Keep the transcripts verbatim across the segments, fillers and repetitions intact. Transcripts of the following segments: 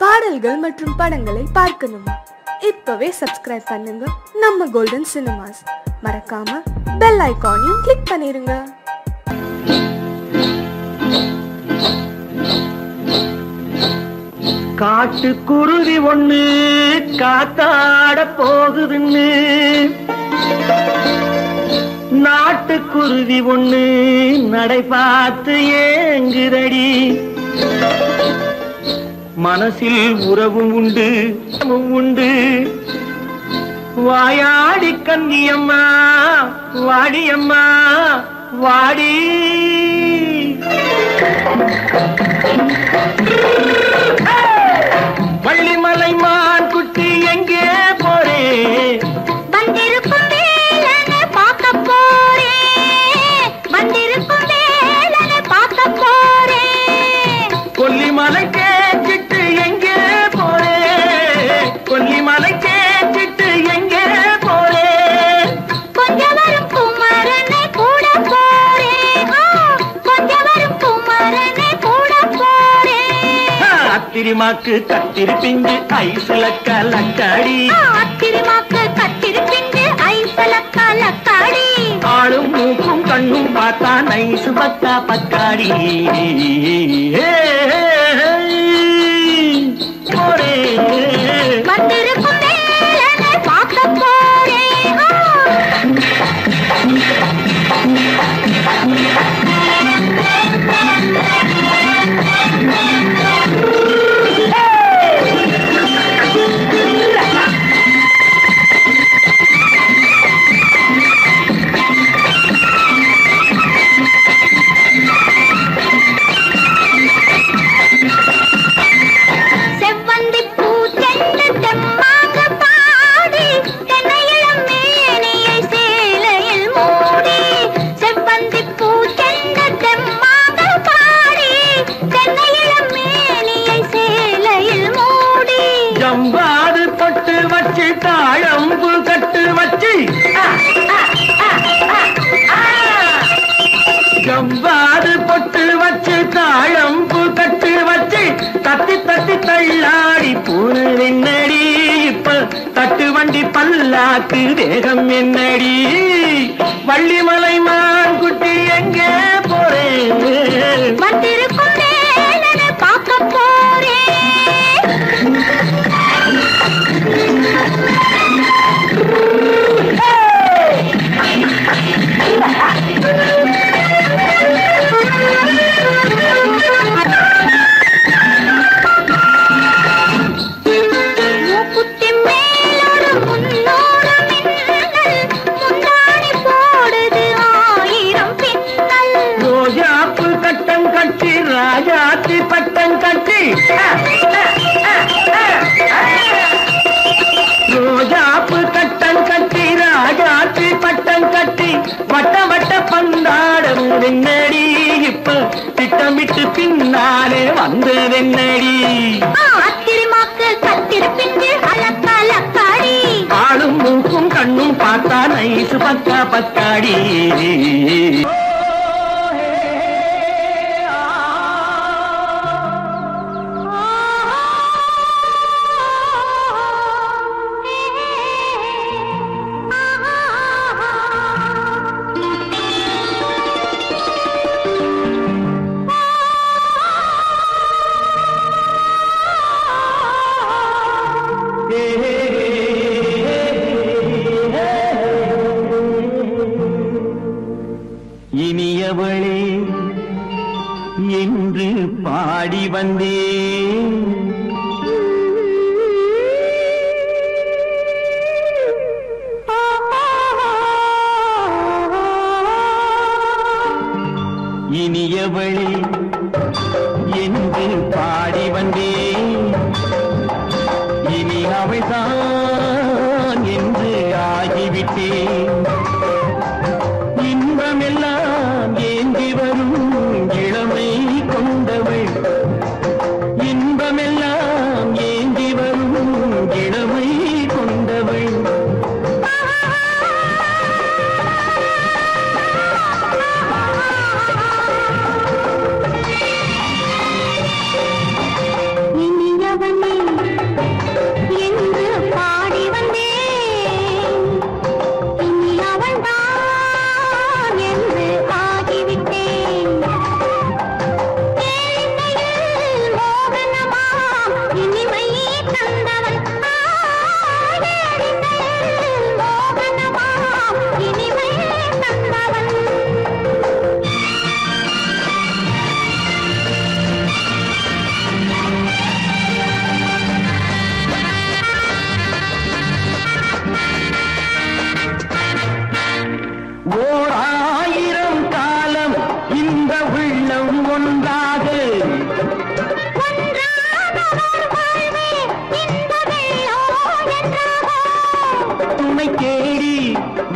பாடல்கள் மற்றும் படங்களை பார்க்கணுமா? இப்பவே சப்ஸ்கிரைப் பண்ணுங்க நம்ம கோல்டன் சினிமாஸ். மறக்காம பெல் ஐகானையும் கிளிக் பண்ணிருங்க. காட்டு குருவி ஒண்ணு காத்தாட போகுதுன்னு, நாட்டு குருவி ஒண்ணு நடை பார்த்து ஏங்குதடி. மனசில் உறவும் உண்டு உண்டு, வாயாடி கன்னியம்மா வாடியம்மா வாடி. வள்ளிமலை மான் குட்டி எங்கே போறே? வந்திருக்கும் வேலனை பார்க்க போறேன், வந்திருக்கும் வேலனை பார்க்க போறேன். கொல்லிமலை கேச்சிட்டு எங்கே போறே? கொல்லிமலை கேச்சிட்டு எங்கே போறே? கொஞ்சம் வரும் குமரனை கூட போறேன், கொஞ்சம் வரும் குமரனை கூட போறேன். அத்திரிமாக்கு கத்திரி பிஞ்சு ஐசுல கலக்காடி, அத்திரிமாக்கு கத்திரி பிஞ்சு ஐசுல கலக்காடி. ஆளும் மூக்கும் கண்ணும் பார்த்தா நைசு பக்கா பக்காடி. போரே வந்திருக்கும் வேலனை பார்க்க போறேன். ஜம்பாது தொட்டு வச்சு தாழம்பு கட்டு வச்சு, ஜம்பாது பொட்டு வச்சு தாழம்பு கட்டு வச்சு, தட்டி தட்டி தள்ளாடி பூனு என்னடி. இப்ப தட்டு வண்டி பல்லாக்கு வேகம் என்னடி. வள்ளிமலை மான் குட்டி எங்கே போறேன்? வந்திருக்கும் வேலனை பார்க்க போறேன். மூக்குத்தி மேலோடு முன்னோடு மின்னல், முந்தாணி போடுது ஆயிரம் பின்னல். ரோஜாப்பு கட்டம் கட்டி ராஜாத்தி பட்டம் கட்டி, ரோஜாப்பு கட்டம் கட்டி ராஜாத்தி பட்டம் கட்டி, வட்ட வட்ட பந்தாடம் வெண்ணடி. இப்ப திட்டமிட்டு பின்னாலே வந்து வெண்ணடி. அத்திரிமாக்கு கத்திரி பிஞ்சு அலக்கலக்காடி. ஆளும் மூக்கும் கண்ணும் பார்த்தா நைசு பக்கா பக்காடி. இனியவளே என்று பாடி வந்தேன், இனியவளே என்று பாடி வந்தேன். இனி அவள்தான் என்று ஆகிவிட்டேன். இன்பமெல்லாம் ஏந்தி வரும் இளமை கொண்டவள், இன்பமெல்லாம் ஏந்தி வரும் இளமை கொண்டவள். இனியவனே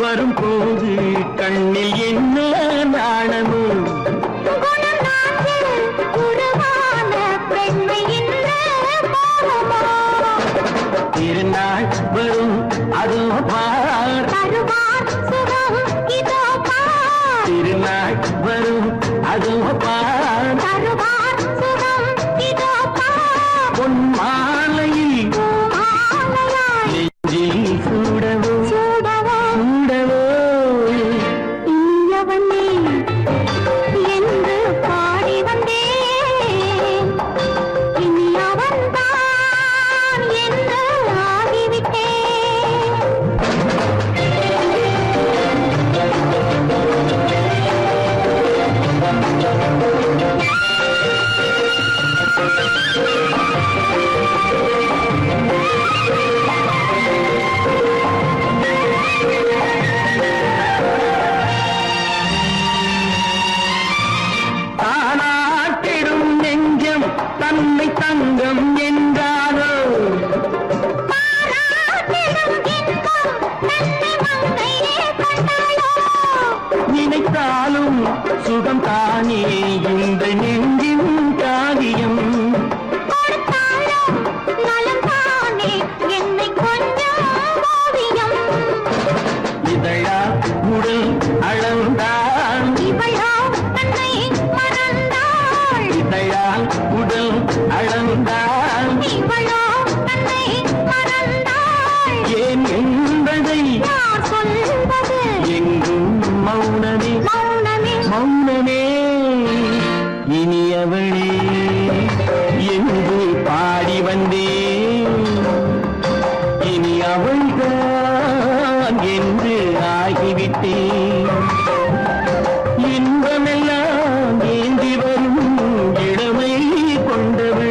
வரும் போது கண்ணில் என்ன நாணமோ திருநாள் வரும் அதோ பார் திருநாள் வரும் அதோ பார் பொன் மாலையில் நெஞ்சில் சூடவோ சூடவோ என்று பாடி வந்தேன் இனி அவன்தான் என்று ஆகிவிட்டேன் தானாட்டிடும் நெஞ்சம் தன்னை தங்கம் என்றாரோ நினைத்தாலும் சுகம் தானே இந்த நெஞ்சின் காரியம் இதழா உடல் அளந்தாள் இதழால் உடல் அளந்தாள் ஏன் என்பதை எங்கும் மௌனமே மௌனமே இனியவளே என்று பாடி வந்தேன் இனி அவள்தான் என்று ஆகிவிட்டேன் இன்பமெல்லாம் ஏந்தி வரும் இளமை கொண்டவள்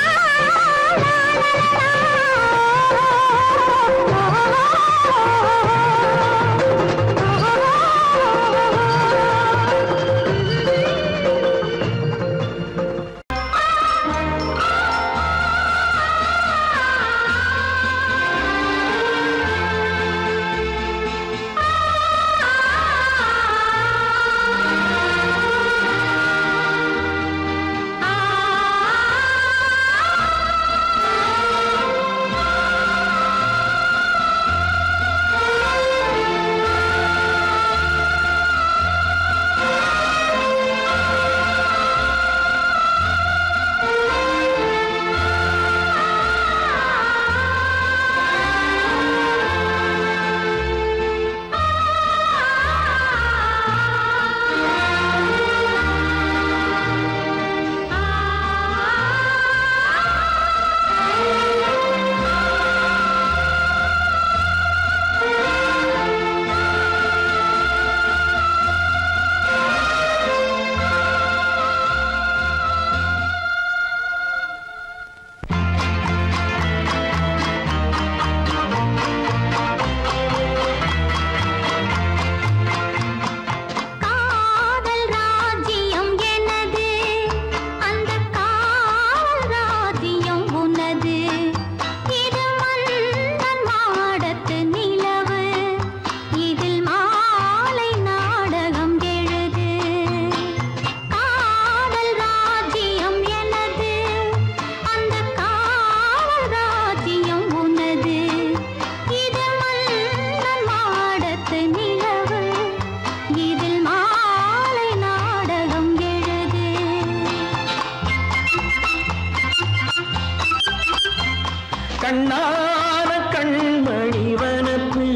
கண்ணான கண்மணி வனப்பு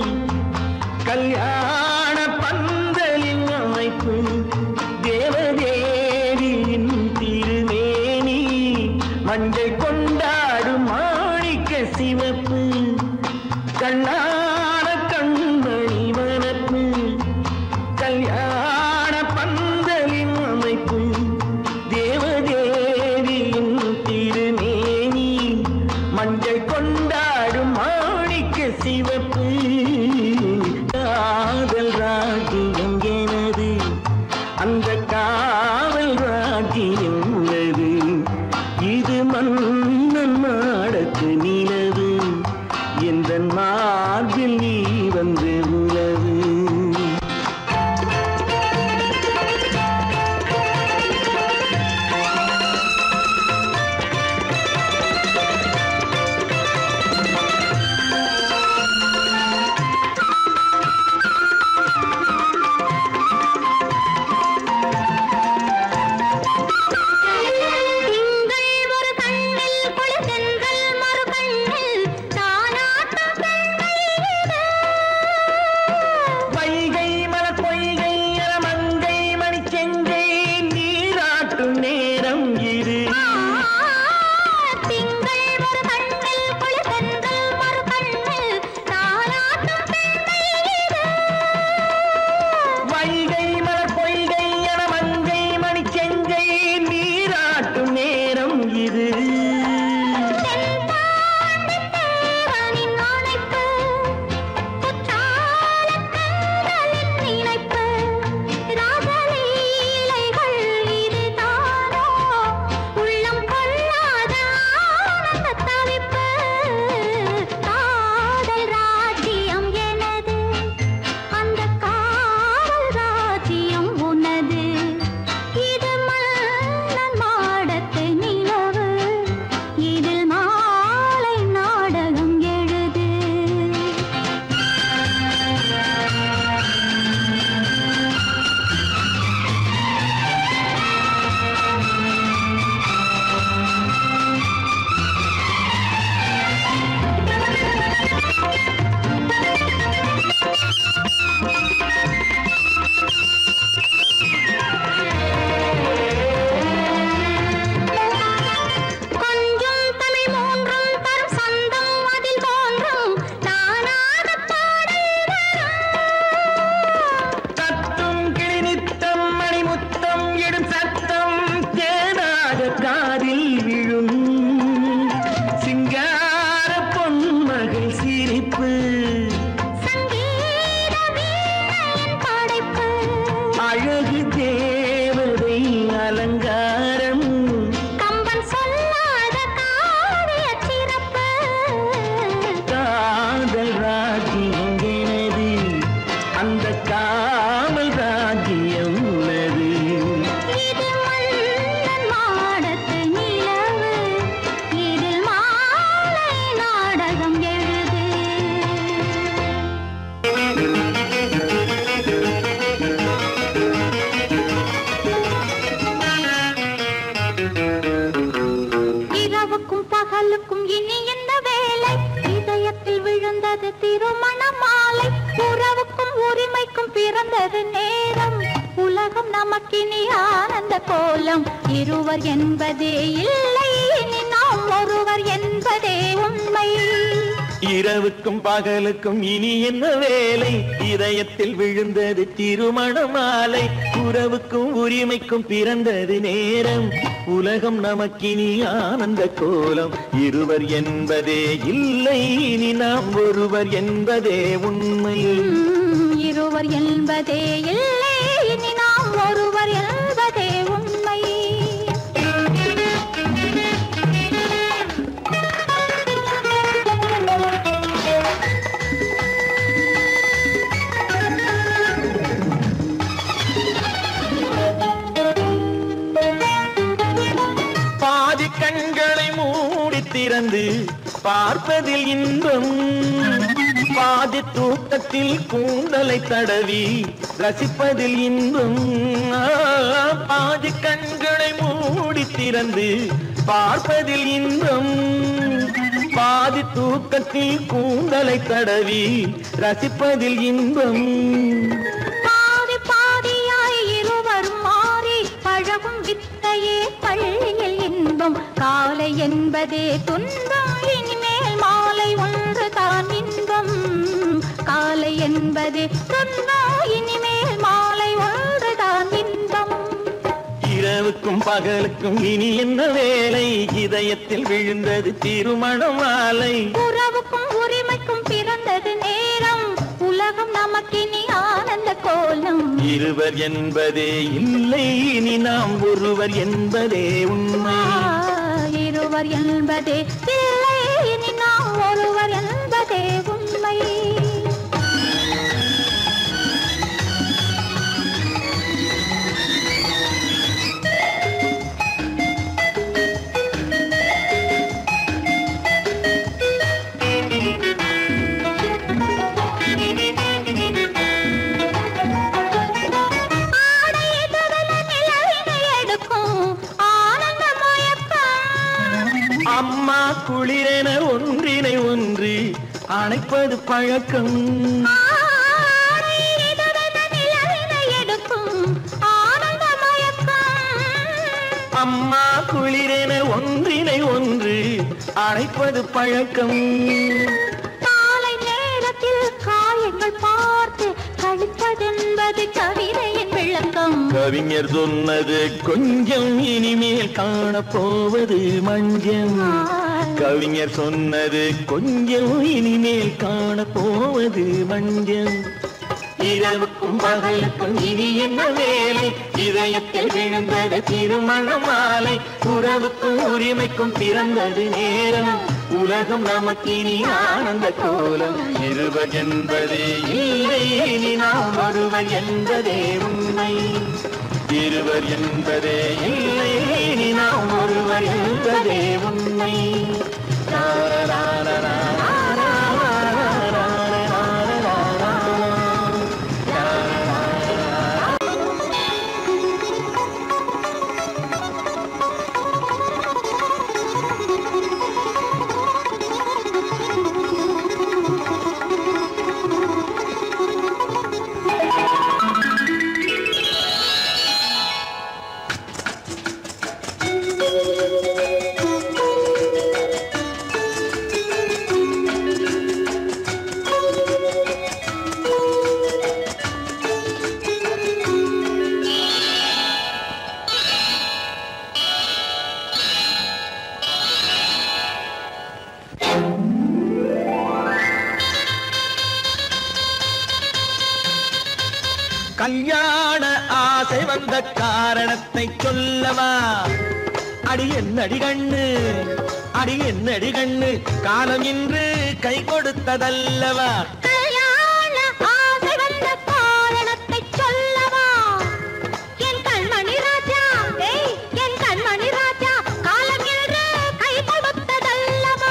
கல்யாண பந்தலின் அமைப்பு தேவதேவியின் திருமேனி மஞ்சள் கொண்டாடும் மாணிக்க சிவப்பு கண்ணான கண்மணி வனப்பு கல்யாண பந்தலின் அமைப்பு தேவதேவியின் திருமேனி மஞ்சள் கொண்டாடும் மாணிக்க சிவப்பு காதல் ராஜ்யம் எனது அந்த காவல் ராஜ்யம் உள்ளது இது மன்னன் நாடத்து நிலவு எந்த மார்பில் நீ வந்து உலவு இனி என்ன வேலை இதயத்தில் விழுந்தது திருமண மாலை உறவுக்கும் உரிமைக்கும் பிறந்தது நேரம் உலகம் நமக்கினி ஆனந்த கோலம் இருவர் என்பதே இல்லை இனி நாம் ஒருவர் என்பதே உண்மை இரவுக்கும் பகலுக்கும் இனி என்ன வேலை இதயத்தில் விழுந்தது திருமண மாலை உறவுக்கும் உரிமைக்கும் பிறந்தது நேரம் உலகம் நமக்கினி ஆனந்த கோலம் இருவர் என்பதே இல்லை இனி நாம் ஒருவர் என்பதே உண்மை இருவர் என்பதே இல்லை இனி நாம் ஒருவர் என்பதே உண்மை கண்களை மூடி திறந்து பார்ப்பதில் இன்பம் பாதி தூக்கத்தில் கூந்தலை தடவி ரசிப்பதில் இன்பம் பாதி கண்களை மூடி திறந்து பார்ப்பதில் இன்பம் பாதி தூக்கத்தில் கூந்தலை தடவி ரசிப்பதில் இன்பம் பாதி பாதியாய் இருவர் மாறி பழகும் வித்தையே பள்ளியில் இன்பம் காலை என்பதே துன்பம் இனிமேல் மாலை ஒன்று தான் இன்பம் காலை என்பதே துன்பம் இனிமேல் மாலை ஒன்று தான் இன்பம் இரவுக்கும் பகலுக்கும் இனி என்ன வேலை இதயத்தில் விழுந்தது திருமண மாலை உறவுக்கும் உரிமைக்கும் பிறந்தது நேரம் உலகம் நமக்கினி ஆனந்த கோலம் இருவர் என்பதே இல்லை இனி நாம் ஒருவர் என்பதே உண்மை இருவர் என்பதே இல்லை இனி நாம் ஒருவர் என்பதே உண்மை அம்மா குளிரென ஒன்றினை ஒன்று அணைப்பது பழக்கம் அம்மா குளிரென ஒன்றினை ஒன்று அணைப்பது பழக்கம் காலை நேரத்தில் காயங்கள் பார்த்து கழிப்பதென்பது கவிதையின் விளக்கம் கவிஞர் சொன்னது கொஞ்சம் இனிமேல் காணப்போவது மஞ்சம் கவிஞர் சொன்னது கொஞ்சம் இனிமேல் காணப்போவது மஞ்சம் இரவுக்கும் பகலுக்கும் இனி என்ன வேலை இதயத்தில் விழுந்தது திருமண மாலை உறவுக்கும் உரிமைக்கும் பிறந்தது நேரம் உலகம் நமக்கினி ஆனந்த கோலம் இருவர் என்பதே இல்லை இனி நாம் ஒருவர் என்பதே உண்மை இருவர் என்பதே இல்லை இனி நாம் ஒருவர் என்பதே உண்மை கல்யாண ஆசை வந்த காரணத்தை சொல்லவா அடி என்னடி கண்ணு அடி என்னடி கண்ணு காலம் இன்று கை கொடுத்ததல்லவா கல்யாண ஆசை வந்த காரணத்தை சொல்லவா என் கண்மணி ராஜா என் கண்மணி ராஜா காலம் இன்று கை கொடுத்ததல்லவா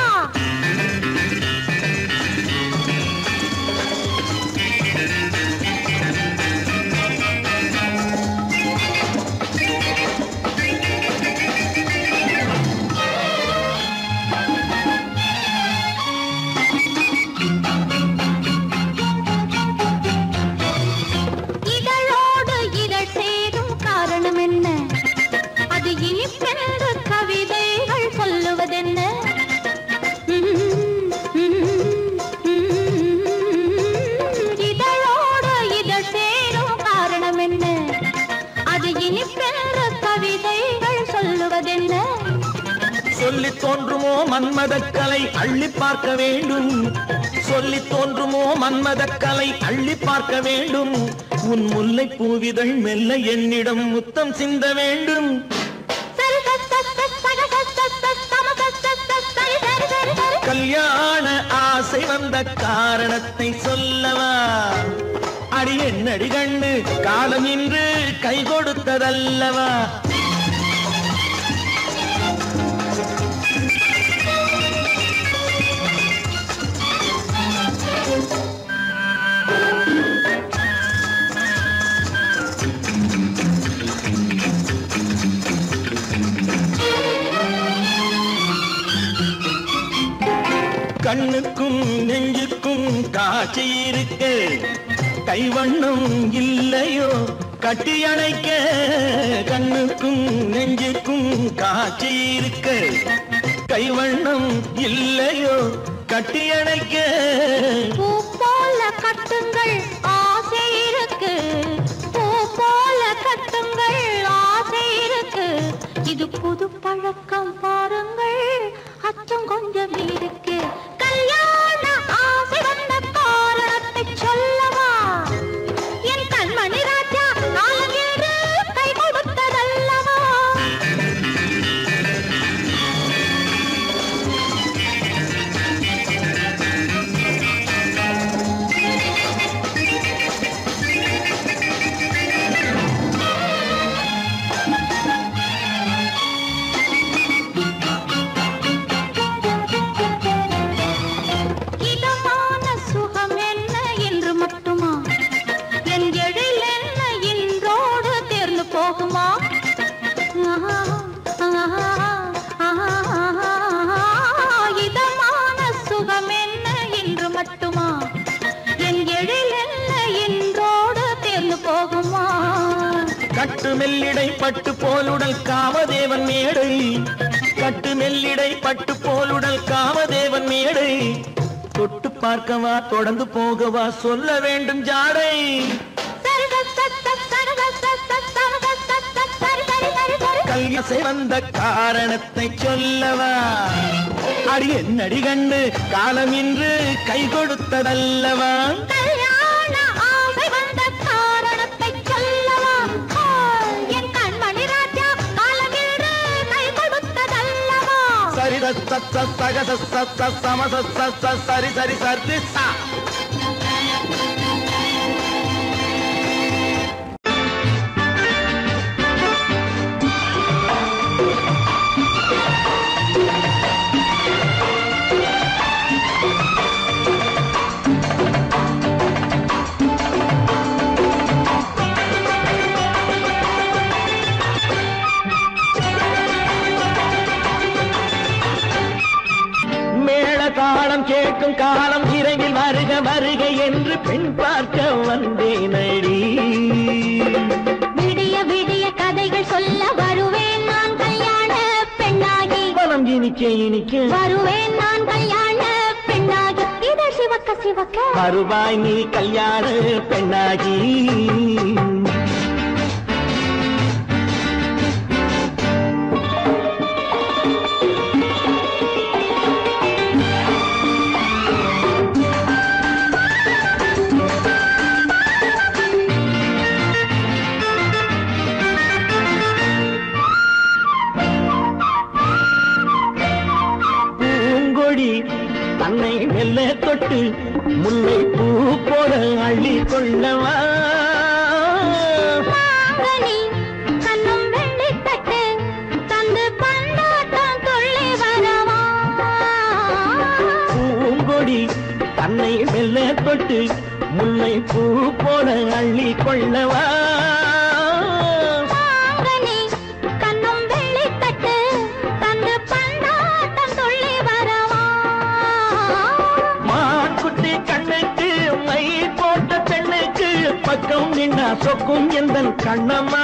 மன்மதக்கலை அள்ளி பார்க்க வேண்டும் சொல்லி தோன்றுமோ மன்மதக்கலை அள்ளி பார்க்க வேண்டும் உன் முல்லை பூவிதழ் மெல்ல என்னிடம் முத்தம் சிந்த வேண்டும் கல்யாண ஆசை வந்த காரணத்தை சொல்லவா அடி என்னடி கண்டு காலம் இன்று கை கொடுத்ததல்லவா கண்ணுக்கும் நெஞ்சுக்கும் காட்சி இருக்கு கைவண்ணம் இல்லையோ கட்டி அணைக்க கண்ணுக்கும் நெஞ்சுக்கும் காட்சி இருக்கு கைவண்ணம் இல்லையோ கட்டி அணைக்க பூ போல கட்டுங்கள் ஆசை இருக்கு பூ போல கட்டுங்கள் ஆசை இருக்கு இது புது பழக்கம் பாருங்கள் அச்சம் கொஞ்சம் இருக்கு கல்யாண ஆசை வந்த காரணத்தை சொல்லவா என் கண்மணி ராஜா காலம் என்று கை கொடுத்ததல்லவா கட்டு மெல்லிடை பட்டு போலுடல் காமதேவன் மேடை கட்டு மெல்லிடை பட்டு போலுடல் காமதேவன் மேடை தொட்டு பார்க்கவா தொடர்ந்து போகவா சொல்ல வேண்டும் ஜாடை கல்யாணம் வந்த காரணத்தை சொல்லவா அடி என்னடி கண்டு காலம் இன்று கை கொடுத்ததல்லவா சரி சரி சரி காலம் கேட்கும் காலம் இரவில் வருக வருக என்று பெண் பார்க்க வந்தேனடி விடிய விடிய கதைகள் சொல்ல வருவேன் நான் கல்யாண பெண்ணாகி மனம் இனிக்க இனிக்க வருவேன் நான் கல்யாண பெண்ணாகி இதை சிவக்க சிவக்க வருவாய் நீ கல்யாண பெண்ணாகி தன்னை மெல்ல தொட்டு முல்லை பூ போல அள்ளி கொள்ளவா கண்ணும் வெள்ளி தட்டு தந்து பண்டாட்டம் தொள்ளி வரவா பூங்கொடி தன்னை மெல்ல தொட்டு முல்லை பூ போல அள்ளி கொள்ளவா பக்கம் நின்னா சொக்கும் எந்தன் கண்ணம்மா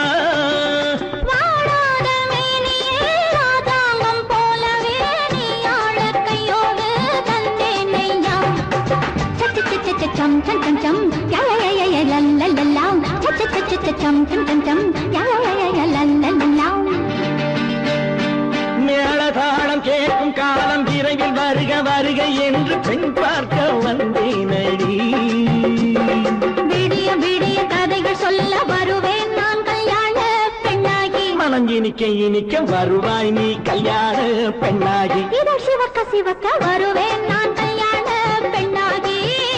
வாடாத மேனியே ராதாங்கம் போலவே நீ ஆழ கையோடு தந்தேன் நெய்யா சச்ச சச்ச சம் சம் சம் சம் யா யா யா யா லல்லல்லா சச்ச சச்ச சம் சம் சம் சம் யா யா யா லல்லல்லா மேளதாளம் கேட்கும் காலம் திரை வருக வருக என்று பெண் பார்க்க வந்தேனடி. விடிய விடிய கதைகள் சொல்ல வருவேன் நான் கல்யாண பெண்ணாகி. மனம் இனிக்க இனிக்க வருவாய் நீ கல்யாண பெண்ணாகி. இதழ் சிவக்க சிவக்க வருவேன் நான் கல்யாண பெண்ணாகி.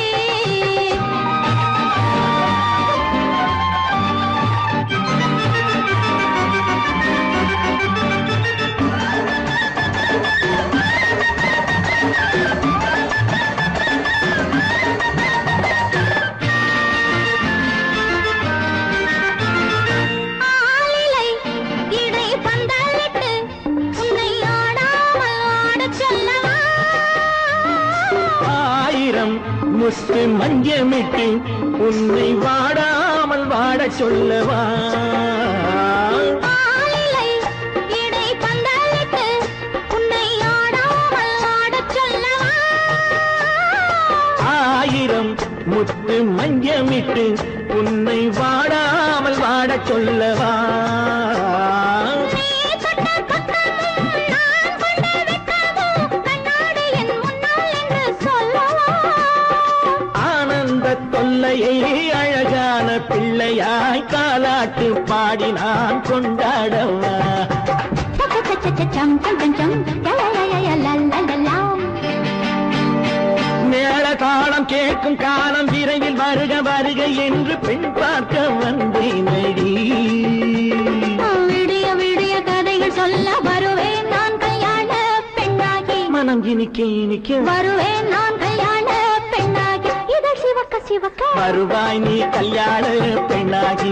முத்து மஞ்சமிட்டு உன்னை வாடாமல் வாட சொல்லவா. ஆயிரம் முத்து மஞ்சமிட்டு உன்னை வாடாமல் வாட சொல்லவா. தொல்லையை அழகான பிள்ளையாய் காலாட்டு பாடி நான் கொண்டாடவா. மேள தாளம் கேட்கும் காலம் விரைவில் வருக வருக என்று பெண் பார்க்க வந்தேனடி. விடிய விடிய கதைகள் சொல்ல வருவேன் நான் கல்யாண பெண்ணாகி. மனம் இனிக்க இனிக்க வருவேன் நான் கல்யாண பெண்ணாகி. இதழ் சிவக்க சிவக்க வருவாய் நீ கல்யாண பெண்ணாகி.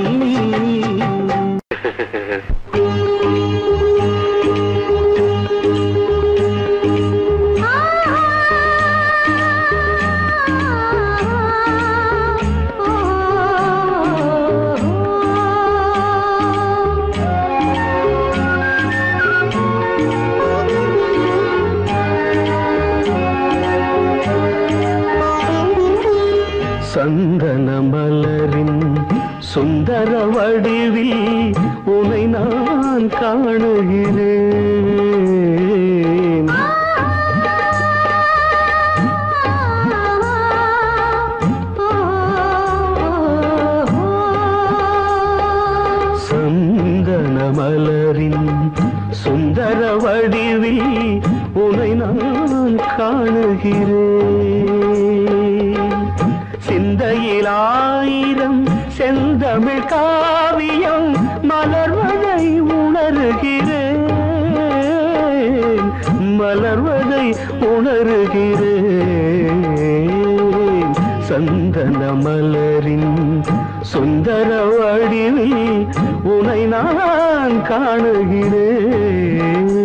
சந்தன மலரின் சுந்தர வடிவில் உனை நான் காணுகிறேன். சந்தன மலரின் சுந்தர வடிவில் உனை நான் காணுகிறேன். சிந்தையில் ஆயிரம் செந்தமிழ் காவியம் மலர்வதை உணர்கிறேன். மலர்வதை உணர்கிறேன். சந்தன மலரின் சுந்தர வடிவில் உனை நான் காணுகிறேன்.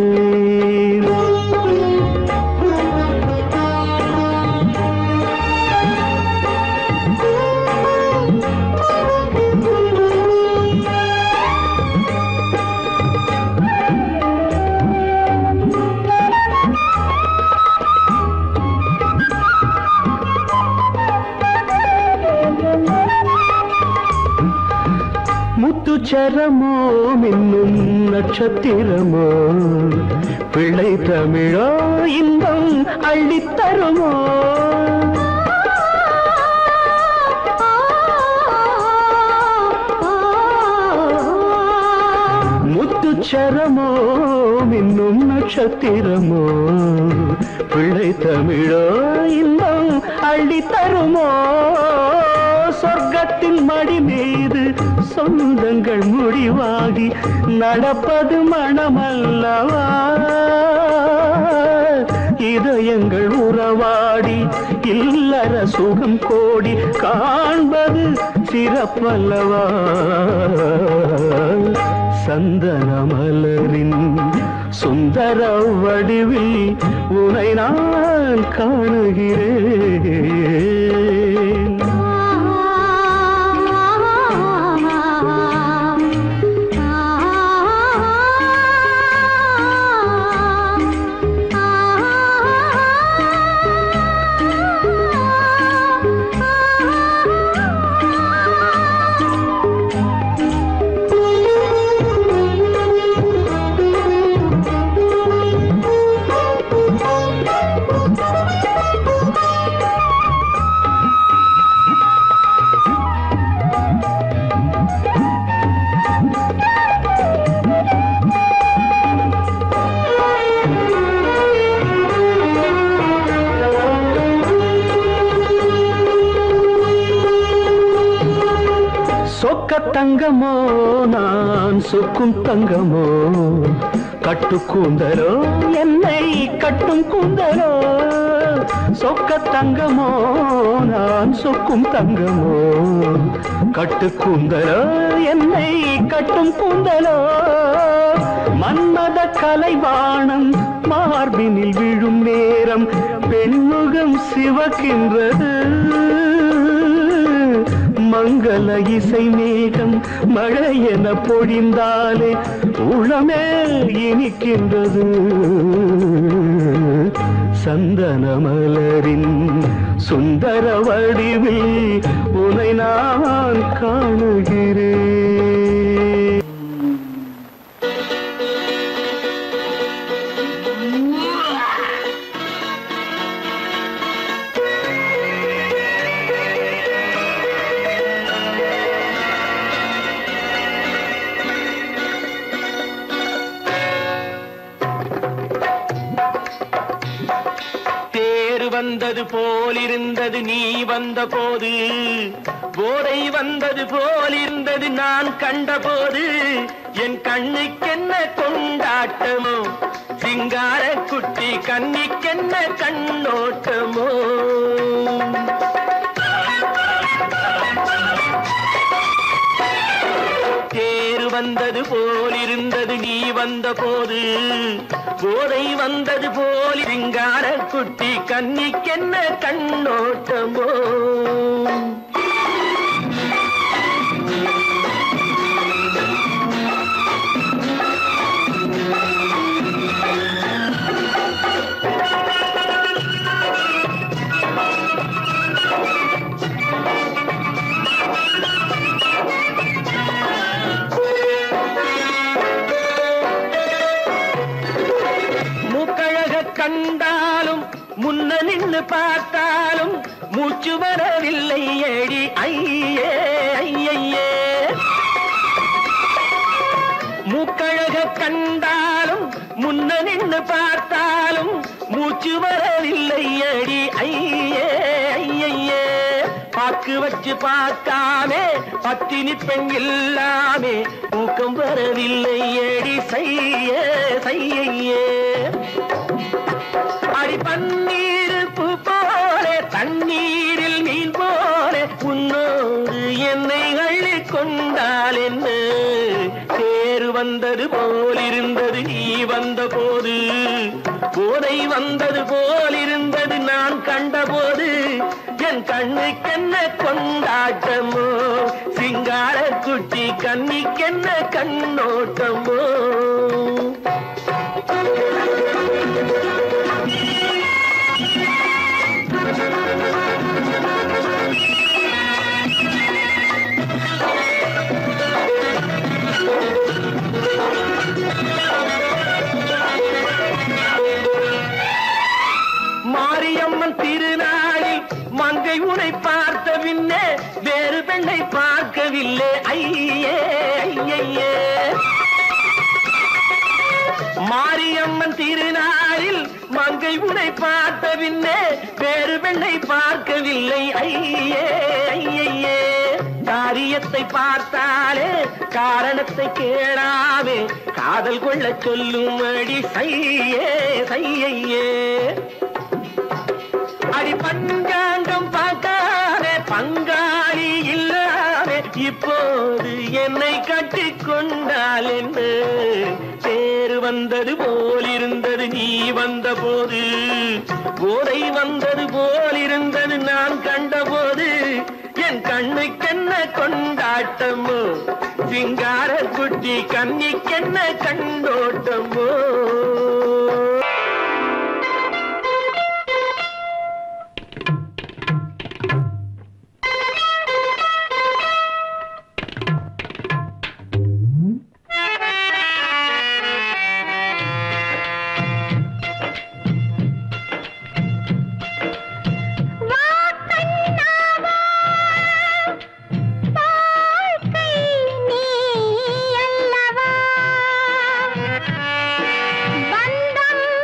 முத்துச்சரமோ மின்னும் நட்சத்திரமோ பிள்ளை தமிழோ இன்பம் அள்ளித்தருமோ. முத்துச்சரமோ மின்னும் நட்சத்திரமோ பிள்ளை தமிழோ இன்பம் அள்ளித்தருமோ. சொர்க்கத்தின் மடி மீது சொந்தங்கள் முடிவாகி நடப்பது மனமல்லவா. இதயங்கள் உறவாடி இல்லற சுகம் கோடி காண்பது சிறப்பல்லவா. சந்தன மலரின் சுந்தர வடிவில் உனை நான் காணுகிறேன். சொக்க தங்கமோ நான் சொக்கும் தங்கமோ கட்டு கூந்தலோ என்னை கட்டும் கூந்தலோ சொக்க தங்கமோ நான் சொக்கும் தங்கமோ கட்டு கூந்தலோ என்னை கட்டும் கூந்தலோ மன்மத கலைவாணம் மார்பினில் விழும் நேரம் பெண்முகம் சிவக்கின்றது மங்கள இசை மேகம் மழை என பொழிந்தாலே உளமே இனிக்கின்றது சந்தன மலரின் சுந்தர வடிவில் உனை நான் காணுகிறேன். வந்தது போலிருந்தது நீ வந்த போது போதை வந்தது போலிருந்தது நான் கண்டபோது என் கண்ணுக்கென்ன கொண்டாட்டமோ சிங்கார குட்டி கண்ணிக்கென்ன கண்ணோட்டமோ தேர் வந்தது போலிருந்தது நீ வந்த போது போதை வந்தது போல் சிங்கார குட்டி கண்ணிக்கென்ன கண்ணோட்டமோ கண்டாலும் முன்ன நின்று பார்த்தாலும் மூச்சு வரவில்லை ஏடி ஐயே ஐயே மூக்கழக கண்டாலும் முன்ன நின்று பார்த்தாலும் மூச்சு வரவில்லை ஏடி ஐயே ஐயே பாக்கு வச்சு பார்க்காமே பத்தினி பெண் இல்லாமே ஊக்கம் வரவில்லை ஏடி செய்ய செய்யே அடி பன்னீர் பூ போலே தண்ணீரில் மீன் போலே உன்னோடு என்னை அள்ளி கொண்டால் என்ன தேர் வந்தது போலிருந்தது நீ வந்த போது போதை வந்தது போலிருந்தது நான் கண்டபோது என் கண்ணுக்கென்ன கொண்டாட்டமோ சிங்கார குட்டி கண்ணிக்கென்ன கண்ணோட்டமோ மாரியம்மன் திருநாளில் மங்கை உனை பார்த்த பின்னே வேறு பெண்ணை பார்க்கவில்லை ஐயே ஐயே மாரியம்மன் திருநாளில் மங்கை உனை பார்த்த பின்னே வேறு பெண்ணை பார்க்கவில்லை ஐயே ஐயே காரியத்தை பார்த்தாலே காரணத்தை கேளாமே காதல் கொள்ள சொல்லும்படி சையே சையே அடி பஞ்சாங்கம் பார்க்காதே பங்காளி இல்லாமே இப்போது என்னை கட்டி கொண்டால் என்ன தேர் வந்தது போலிருந்தது நீ வந்த போது போதை வந்தது போலிருந்தது நான் கண்டபோது என் கண்ணுக்கென்ன கொண்டாட்டமோ சிங்கார குட்டி கண்ணிக்கென்ன கண்ணோட்டமோ பந்தம்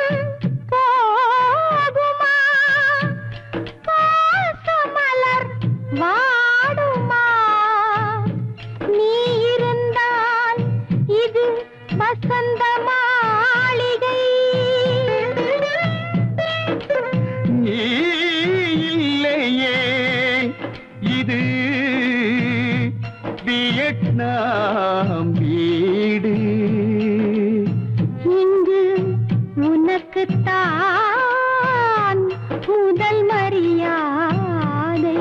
மரியாதை.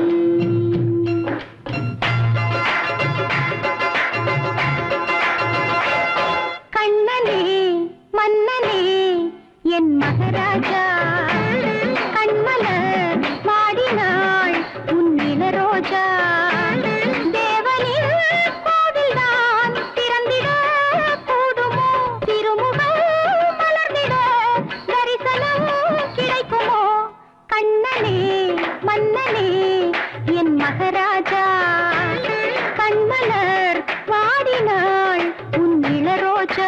கண்ணனே மன்னனே என் மகாராஜா, கண்மலர் வாடினாள் உன் இளரோஜா. தேவனின் கோவில்தான் திறந்திட கூடுமோ, திருமுகம் மலர்ந்திட தரிசனம் கிடைக்குமோ. கண்ணனே மன்னனே என் மகாராஜா, கண்மலர் வாடினாள் உன் இளரோஜா.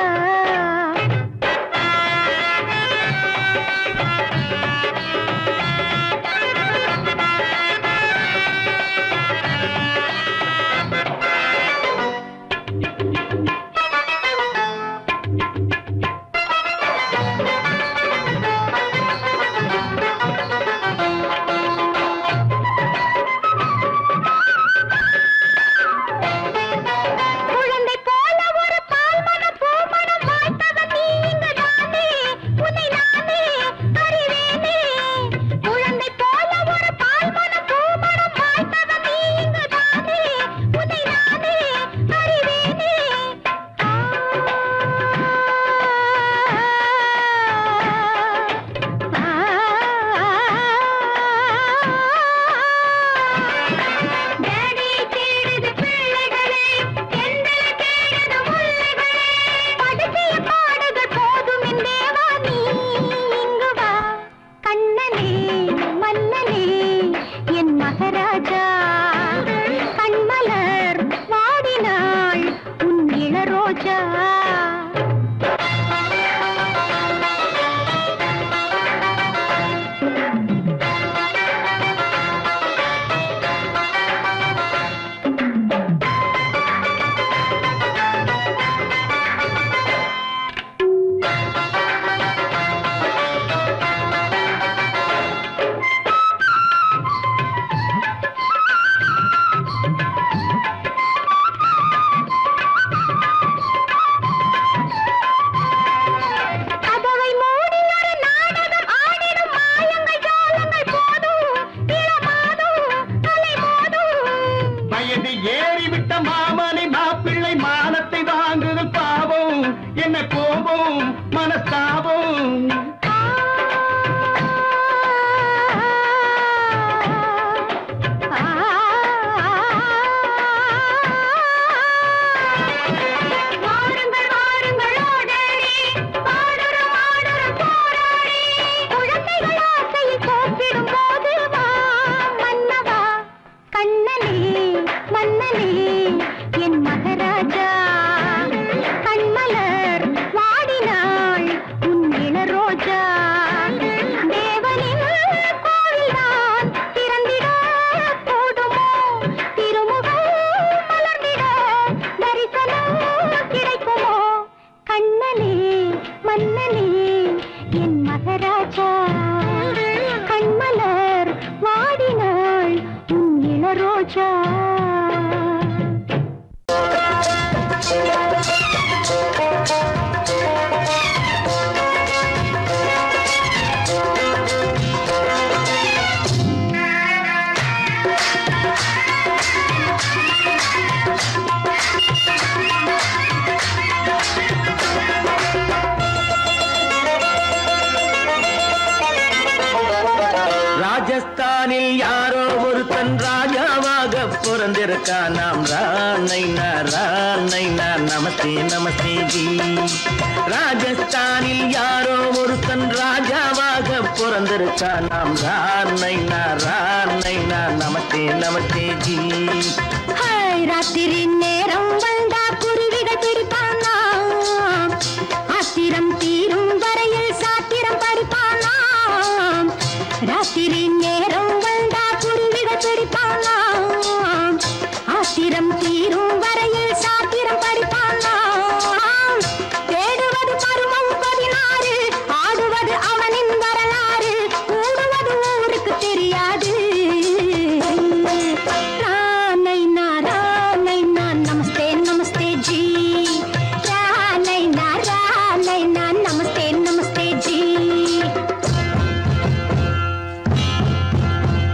ராஜஸ்தானில் யாரோ ஒருத்தன் ராஜாவாக பிறந்திருக்கான். நாம் ராணைனா ராணைனா நமஸ்தே நமஸ்தே ஜி. ராஜஸ்தானில் யாரோ ஒருத்தன் ராஜாவாக பிறந்திருக்கான். நாம் ராணைனா ராணைனா நமஸ்தே நமஸ்தே ஜி. ராத்திரி நேரம் வந்தா குருவிகள் பிடிப்பானா, ஆத்திரம் தீரும் வரையில் சாத்திரம் படிப்பானா. ராத்திரி நேரம் வந்தா குருவிகள் பிடிப்பானா, ஆத்திரம் தீரும் வரையில் சாத்திரம் படிப்பானா. தேடுவது பருவம் பதினாறு, ஆடுவது அவனின் வரலாறு, கூடுவது ஊருக்கு தெரியாது. ராணைனா ராணைனா நமஸ்தே நமஸ்தே ஜி. ராணைனா ராணைனா நமஸ்தே நமஸ்தே ஜி.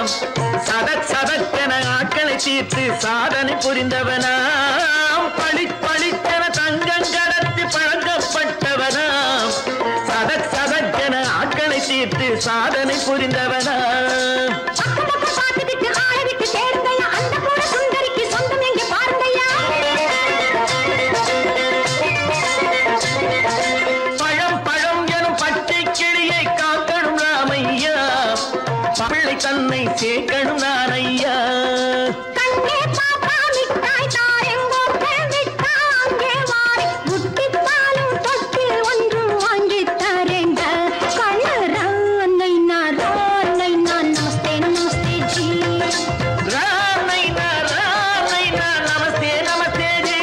புரிந்தவனாம் சதக் சதக்கென ஆட்களை தீர்த்து சாதனை புரிந்தவனாம் பளி பளிக்கென தங்கம் கடத்தி பழக்கப்பட்டவனாம் சதக் சதக்கென ஆட்களை தீர்த்து சாதனை புரிந்தவனாம் தன்னை சேர்க்கணும் நான் ஐயா கண்ணே பாப்பா மிட்டாய் தாரெங்கோ கேவிட்டா அங்கே வாரி முட்டித்தாலும் தொட்டி ஒன்று வாங்கி தரேங்க கண்ணரா நைனா நைனா நமஸ்தே நமஸ்தே ஜி ரா நைனா ரா நைனா நமஸ்தே நமஸ்தே ஜி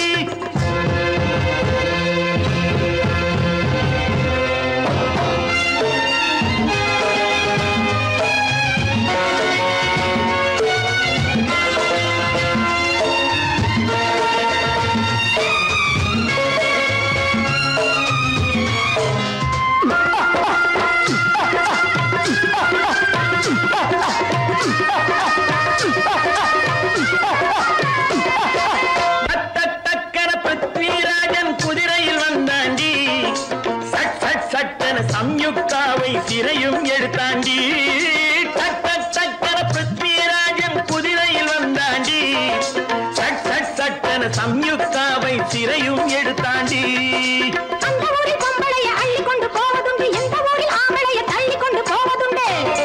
சம்யுக்தாவை சிறையும் எடுத்தாண்டி டக் டக் டக்கன பிருத்விராஜன் குதிரையில் வந்தாண்டி சட் சட் சட்டன சம்யுக்தாவை சிறையும் எடுத்தாண்டி அந்த ஊரில் பொம்பளைய அள்ளி கொண்டு போவதுண்டு எந்த ஊரில் ஆம்பளைய தள்ளி கொண்டு போவதுண்டு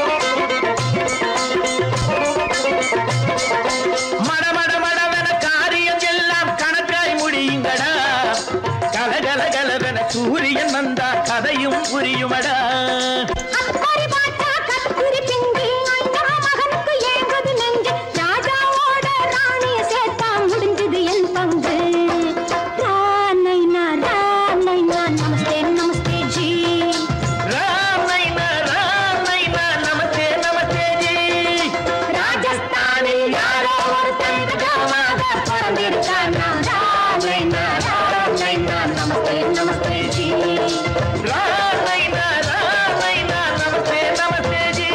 மட மட மடவென காரியம் எல்லாம் கணக்காய் முடியுங்கடா கலகல கலவென சூரியன் வந்தா கதையும் புரியுமடா அக்கறை பாட்டா கத்துரி பிங்கி அண்ணா மகனுக்கு ஏங்குது நெஞ்சு ராஜாவோட ராணிய சேர்த்தா முடிஞ்சது என் பங்கு ராமைனா ராமைனா நமஸ்தே நமஸ்தே ஜி ராமைனா ராமைனா நமஸ்தே நமஸ்தே ஜி ராஜஸ்தானில் யாரோ ஒரு தங்கமாக பிறந்திருக்கானா ராமைனா ராமைனா நமஸ்தே நமஸ்தே ஜி ராமைனா ராமைனா நமஸ்தே நமஸ்தே ஜி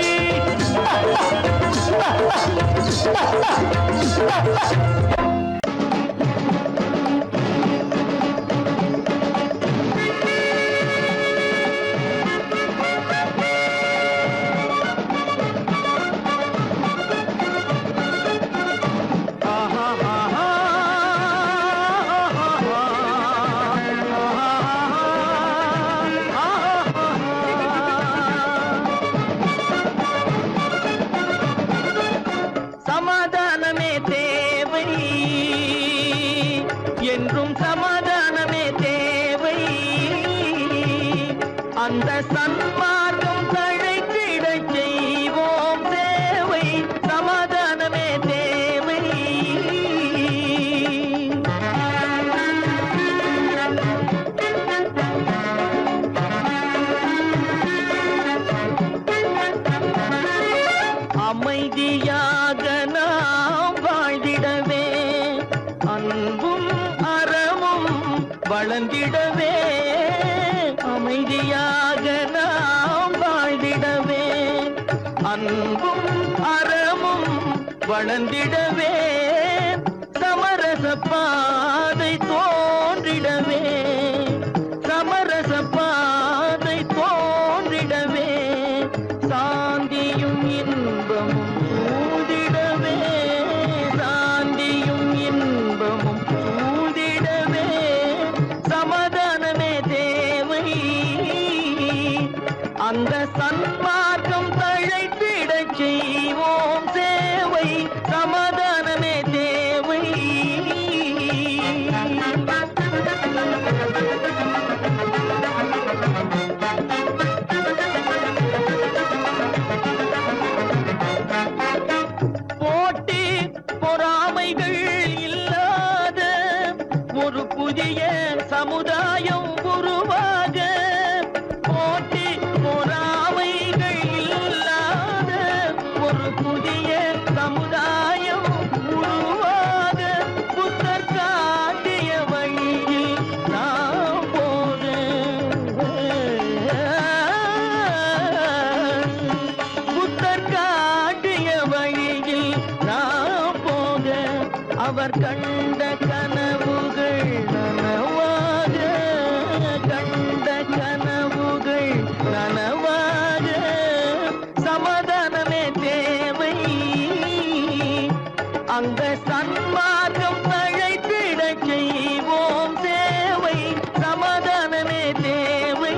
சமாதானமே தேவை என்றும் சமாதானமே தேவை அந்த சன்மார்க்கம் தழைத்திடச் செய்வோம் தேவை சமாதானமே தேவை அமைதியாக நாம் வாழ்ந்திடவே அன்பும் அறமும் வளர்ந்திடவே அமைதியாக நாம் வாழ்ந்திடவே அன்பும் அறமும் வளர்ந்திடவே சமரச பாதை தோன்றிடவே சமரச பாதை தோன்றிடவே சாந்தியும் இன்பமும் சூழ்ந்திடவே சாந்தியும் இன்பமும் சூழ்ந்திடவே சமாதானமே தேவை அந்த சன்மார்க்கம் தழைத்திடச் செய்வோம் சேவை சமாதானமே தேவை போட்டி பொறாமைகள் இல்லாத ஒரு புதிய சமுதாயம் உருவாக போட்டி பொறாமைகள் இல்லாத ஒரு புதிய சமுதாயம் அவர் கண்ட கனவுகள் நனவாக கண்ட கனவுகள் நனவாக சமாதானமே தேவை அங்க சன்மார்க்கம் தழைத்திட செய்வோம் தேவை சமாதானமே தேவை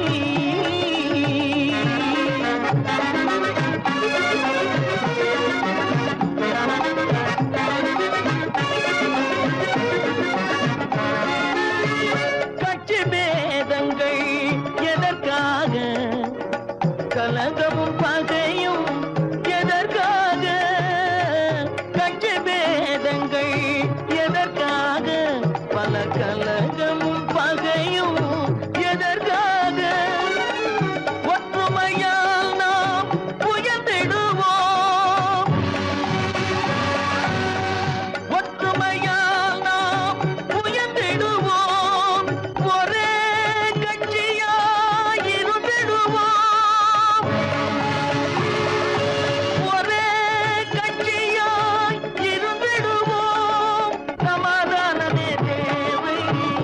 கட்சி பேதங்கள் எதற்காக கலங்கமும் பகையும் எதற்காக கட்சி பேதங்கள் எதற்காக பல கலங்கமும் பகையும் எதற்காக ஒற்றுமையால் நாம் உயர்ந்திடுவோம் ஒற்றுமையால் நாம் உயர்ந்திடுவோம் ஒரே கட்சியாய் இருந்திடுவோம் ஒரே கட்சியாய் இருந்திடுவோம் சமாதானமே தேவை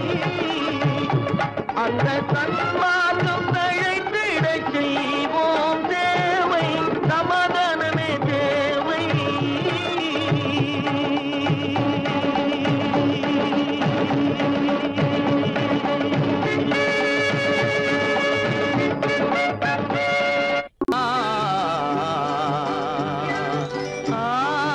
அந்த சன்மார்க்கம் தழைத்திட செய்வோம் தேவை சமாதானமே தேவை ஆ ஆ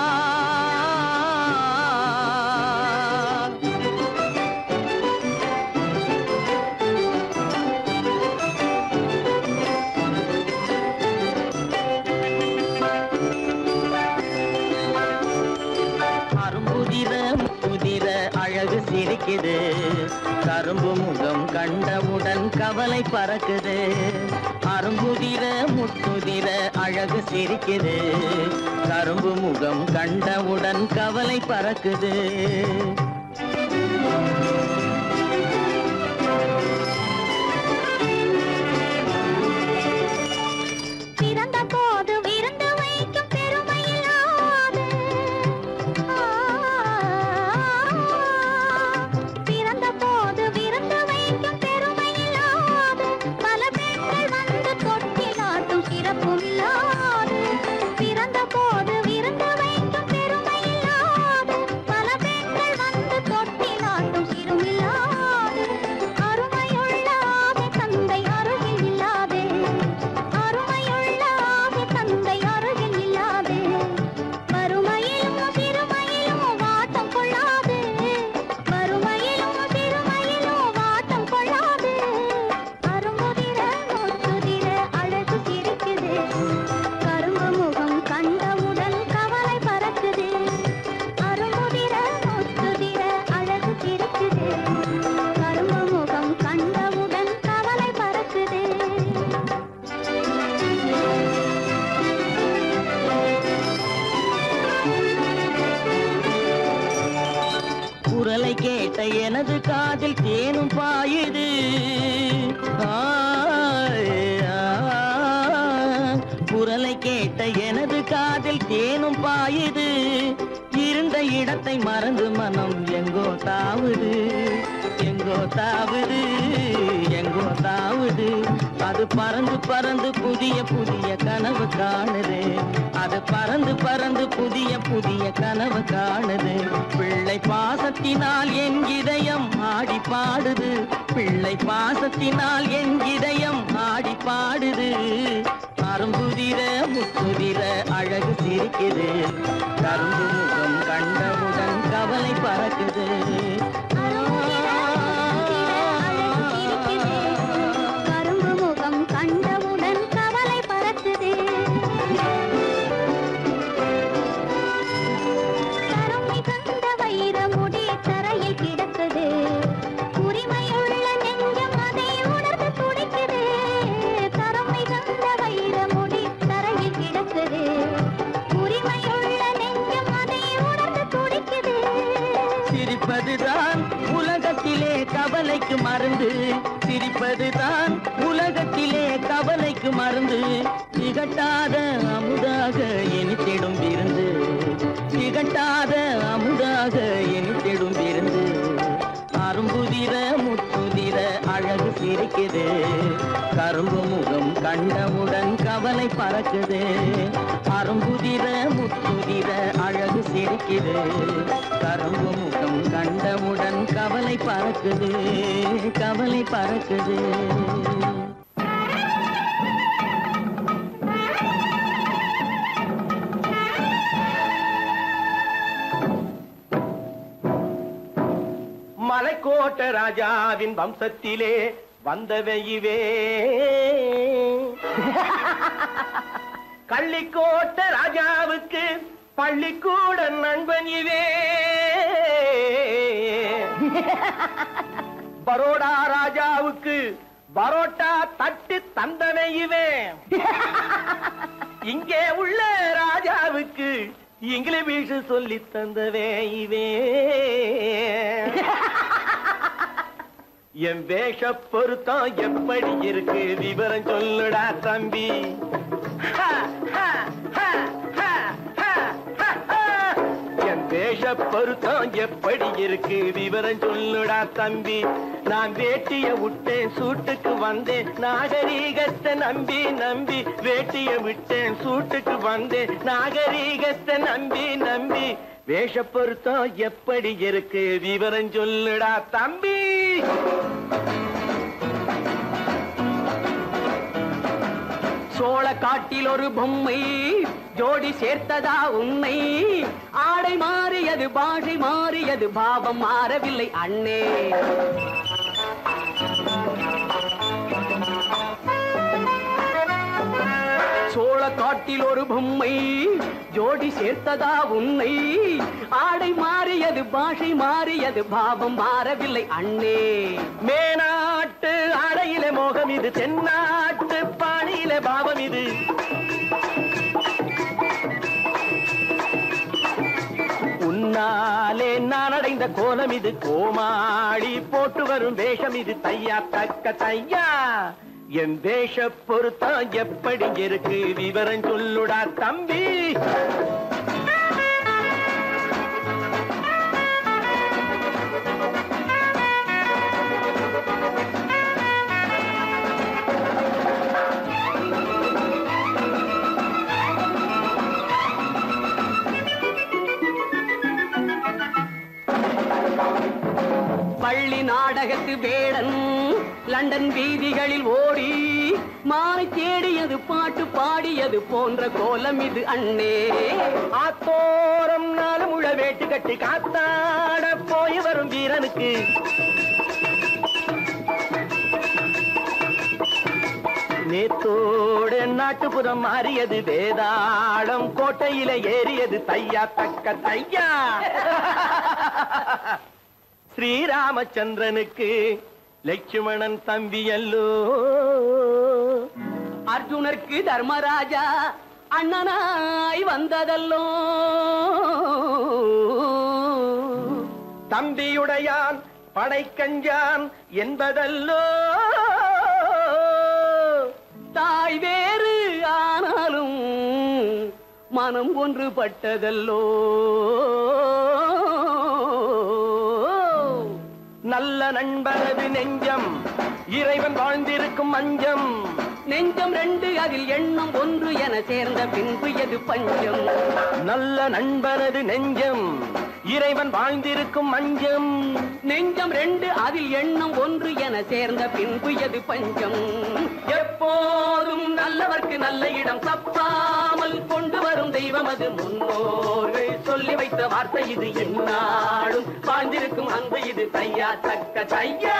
அரும்புதிர முதிர அழகு சிரிக்குது கரும்பு முகம் கண்டவுடன் கவலை பறக்குது அரும்புதிர முத்துதிர அழகு சிரிக்குது கரும்பு முகம் கண்டவுடன் கவலை பறக்குது பிறந்த போது விருந்து வைக்கும் பெருமையில்லாது பிறந்த போது விருந்து வைக்கும் பெருமையில்லாது பல பெண்கள் வந்து தொட்டிலாட்டும் சிறப்பும் இல்லாது பிறந்த போது விருந்து வைக்கும் பெருமையில்லாது பல பெண்கள் வந்து தொட்டிலாட்டும் சிறுமில்லாது அருமையுள்ள ஆவி தந்தை அருகில் இல்லாதே அருமையுள்ள ஆவி தந்தை அருகில் இல்லாதே வறுமையிலும் சிறுமையிலும் வாட்டம் கொள்ளாது வறுமையிலும் சிறுமையிலும் வாட்டம் கொள்ளாது அரும்புதிர முத்துதிர அழகு சிரிக்குது கரும்பு முகம் கண்டவுடன் கவலை பறக்குது அரும்புதிர முத்துதிர அழகு சிரிக்குது கரும்பு முகம் கண்டவுடன் கவலை பறக்குது குரலை கேட்ட எனது காதில் தேனும் பாயுது ஆய், ஆ, குரலை கேட்ட எனது காதில் தேனும் பாயுது இருண்ட இடத்தை மறந்து மனம் எங்கோ தாவுது எங்கோ தாவுது எங்கோ தாவுது அது பறந்து பறந்து புதிய புதிய கனவு காணுது அது பறந்து பறந்து புதிய புதிய கனவு காணுது பிள்ளை பாசத்தினால் என் இதயம் ஆடி பாடுது பிள்ளை பாசத்தினால் என் இதயம் ஆடி பாடுது அரும்புதிர முத்துதிர அழகு சிரிக்குது கரும்பு முகம் கண்டவுடன் கவலை பறக்குது கரும்பு முகம் கண்டவுடன் கவலை பறக்குது தரம் மிகுந்த வைரமுடி தரையில் கிடக்குது உரிமையுள்ள நெஞ்சம் அதை உணர்ந்து துடிக்குது தரம் மிகுந்த வைரமுடி தரையில் கிடக்குது உரிமையுள்ள நெஞ்சம் அதை உணர்ந்து துடிக்குது சிரிப்பதுதான் உலகத்திலே கவலைக்கு மருந்து சிரிப்பதுதான் உலகத்திலே கவலைக்கு மருந்து திகட்டாத அமுதாக இனித்திடும் விருந்து திகட்டாத அமுதாக இனி பறக்குது அரும்புதிர முத்துதிர அழகு சிரிக்குது கரும்பு முகம் கண்டவுடன் கவலை பறக்குது கவலை பறக்குது மலைக்கோட்ட ராஜாவின் வம்சத்திலே வந்தவையுவே கள்ளிக்கோட்ட ராஜாவுக்கு பள்ளிக்கூட நண்பன் இவே பரோடா ராஜாவுக்கு பரோட்டா தட்டு தந்தனை இவே இங்கே உள்ள ராஜாவுக்கு இங்கிலீஷ் சொல்லி தந்தவே இவே என் வேஷ பொருத்தம் எப்படி இருக்கு விவரம் சொல்லுடா தம்பி என் வேஷ பொருத்தம் எப்படி இருக்கு விவரம் சொல்லுடா தம்பி நான் வேட்டிய விட்டேன் சூட்டுக்கு வந்தேன் நாகரீகத்தை நம்பி நம்பி வேட்டிய விட்டேன் சூட்டுக்கு வந்தேன் நாகரீகத்தை நம்பி நம்பி வேஷ பொருத்தம் எப்படி இருக்கு விவரம் சொல்லுடா தம்பி சோழ காட்டில் ஒரு பொம்மை ஜோடி சேர்த்ததா உண்மை ஆடை மாறியது பாஷை மாறியது பாவம் மாறவில்லை அண்ணே சோழ காட்டில் ஒரு பொம்மை ஜோடி சேர்த்ததா உண்மை ஆடை மாறியது பாஷை மாறியது பாவம் மாறவில்லை அண்ணே மேனாட்டு ஆடையில மோகம் இது தென்னாட்டு பாணியில பாவம் இது உன்னாலே நான் அடைந்த கோலம் இது கோமாளி போட்டு வரும் வேஷம் இது தையா தக்க தையா என் வேஷ பொருத்தம் எப்படி இருக்கு விவரம் சொல்லுடா தம்பி பள்ளி நாடகத்து வேடன் லண்டன் வீதிகளில் ஓடி மாலை தேடியது பாட்டு பாடியது போன்ற கோலம் இது அண்ணே ஆத்தோரம் நாலு முழ வேட்டு கட்டி காத்தாட போய் வரும் வீரனுக்கு நேத்தோடு நாட்டுப்புறம் மாறியது வேதாளம் கோட்டையில ஏறியது தையா தக்க தையா ஸ்ரீராமச்சந்திரனுக்கு லட்சுமணன் தம்பி அல்லோ அர்ஜுனருக்கு தர்மராஜா அண்ணனாய் வந்ததல்லோ தம்பியுடையான் படைக்கஞ்சான் என்பதல்லோ தாய் வேறு ஆனாலும் மனம் ஒன்றுபட்டதல்லோ நல்ல நண்பனது நெஞ்சம் இறைவன் வாழ்ந்திருக்கும் மஞ்சம் நெஞ்சம் ரெண்டு அதில் எண்ணம் ஒன்று என சேர்ந்த பின்பு எது பஞ்சம் நல்ல நண்பனது நெஞ்சம் இறைவன் வாழ்ந்திருக்கும் மஞ்சம் நெஞ்சம் ரெண்டு அதில் எண்ணம் ஒன்று என சேர்ந்த பின்பு எது பஞ்சம் எப்போதும் நல்லவர்க்கு நல்ல இடம் தப்பாமல் கொண்டு வரும் தெய்வம் அது முன்னோர்கள் சொல்லி வைத்த வார்த்தை இது எந்நாளும் வாழ்ந்திருக்கும் அந்த இது தையா தக்க தையா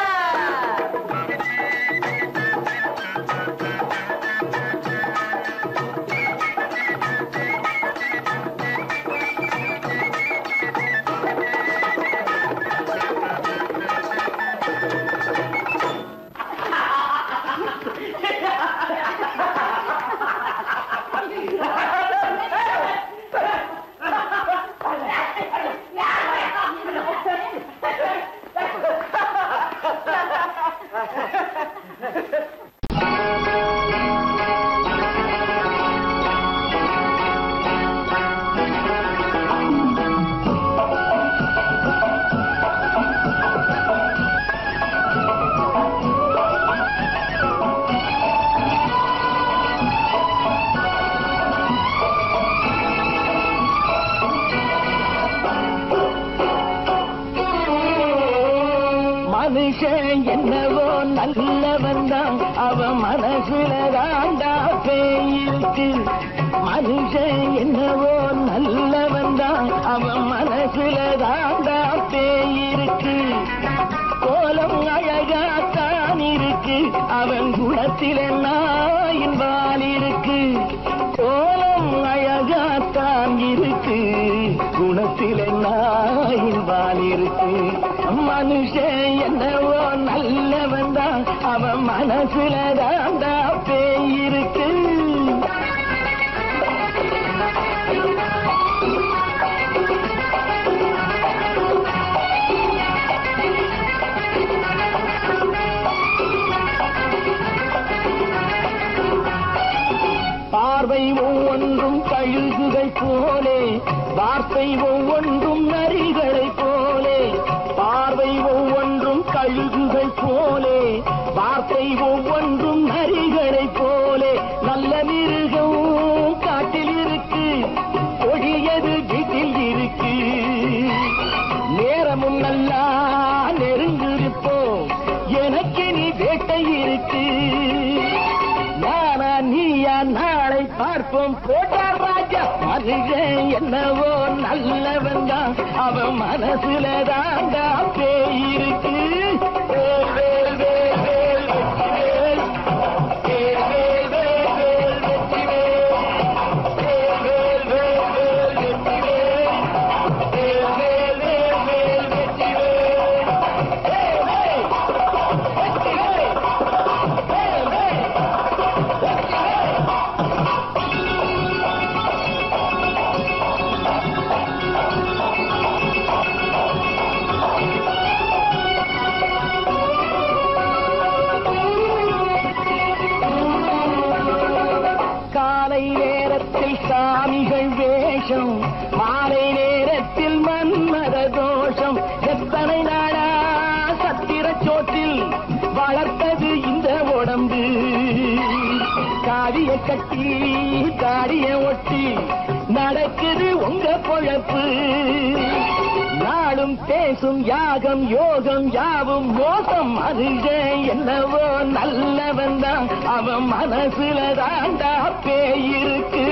மனுஷன் என்னவோ நல்லவன் தான், அவன் மனசுல தாண்டா பேயிருக்கு. மனுஷன் என்னவோ நல்லவன் தான், அவன் மனசுல தாண்டா பேயிருக்கு. கோலம் அழகாத்தான் இருக்கு, அவன் குணத்தில நாயின் வால் இருக்கு. கோலம் அழகாத்தான் இருக்கு, குணத்தில நாயின் வால் இருக்கு. மனுஷன் என்னவோ நல்லவன் தான், அவன் மனசுல தாண்டா பேயிருக்கு. பார்வை ஒவ்வொன்றும் கழுகுகள் போலே, வார்த்தை ஒவ்வொன்றும் நரிகளை போலே. பார்வை ஒவ்வொன்றும் கழுகுகள் போலே, வார்த்தை ஒவ்வொன்றும் நரிகளை போலே. நல்ல மிருகம் காட்டில் இருக்கு, கொடியது வீட்டில் இருக்கு. நேரமும் நல்லா நெருங்கிருப்போம், எனக்கு நீ வேட்டை இருக்கு. நானா நீயா நாளை பார்ப்போம், போட்டார் ராஜா. மனுஷன் என்னவோ நல்லவன் தான், அவன் மனசுல தாண்டா பேயிருக்கு. வேல் வேல் வேல் வேல் வெற்றி வேல், வேல் வேல் வேல் வேல் வெற்றி வேல், வேல் வேல் வேல் வேல் வெற்றி வேல், வேல் வேல் வேல் வேல் வெற்றி வேல், வேல் வேல் வெற்றி வேல், வேல் வேல். காலை நேரத்தில் சாமிகள் வேஷம், மாலை நேரத்தில் மன்மத தோஷம். எத்தனை நாளா சத்திர சோற்றில் வளர்த்தது இந்த உடம்பு. காவிய கட்டி தாடிய ஒட்டி நடக்குது உங்க பொழப்பு. நாளும் பேசும் யாகம் யோகம் யாவும் மோசம். மனுஷன் என்னவோ நல்லவன் தான், அவன் மனசுல தாண்டா பேயிருக்கு.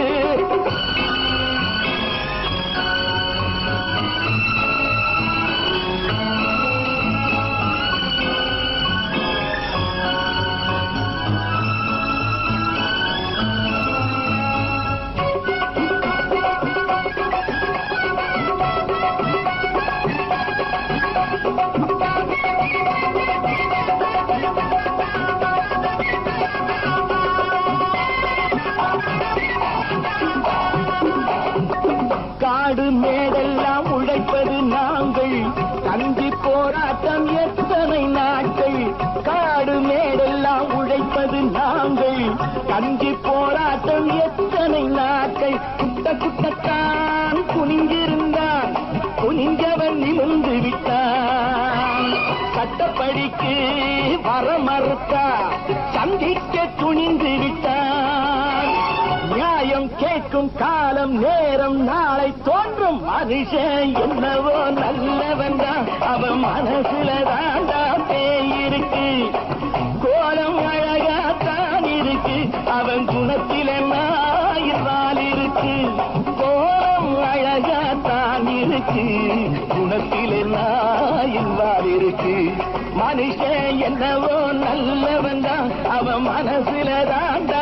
காடு மேடெல்லாம் உழைப்பது நாங்கள், கஞ்சி போராட்டம் எத்தனை நாட்கள். காடு மேடெல்லாம் உழைப்பது நாங்கள், கஞ்சி போராட்டம் எத்தனை நாட்கள். குட்ட குட்டத்தான் குனிஞ்சிருந்தான், குனிஞ்சவன் நிமிர்ந்து விட்டான். சட்டப்படிக்கு வர மறுத்தா, சந்திக்க துணிந்து விட்டான். நியாயம் கேட்கும் காலம் நேரம் நாளை தோன்றும். மனுஷன் என்னவோ நல்லவன் தான், அவன் மனசுல தாண்டா பேயிருக்கு. கோலம் அழகாத்தான் இருக்கு, அவன் குணத்தில நாயிரால் இருக்கு. கோலம் அழகாத்தான் இருக்கு, குணத்தில நாயிரால் இருக்கு. மனுஷன் என்னவோ நல்லவன் தான், அவன் மனசுல தாண்டா